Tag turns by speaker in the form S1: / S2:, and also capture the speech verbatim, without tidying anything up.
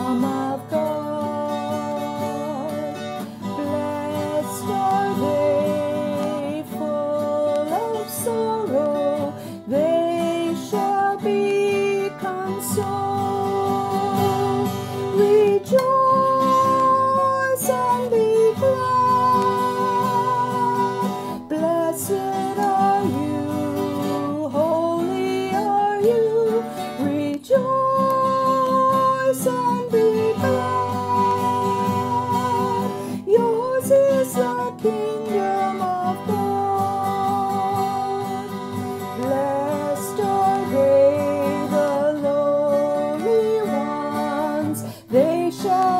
S1: kingdom of God. Blessed are they full of sorrow, they shall be consoled. Rejoice and be glad. Blessed are you, holy are you. Rejoice and be glad. Yours is the kingdom of God. Blessed are they, the lowly ones, they shall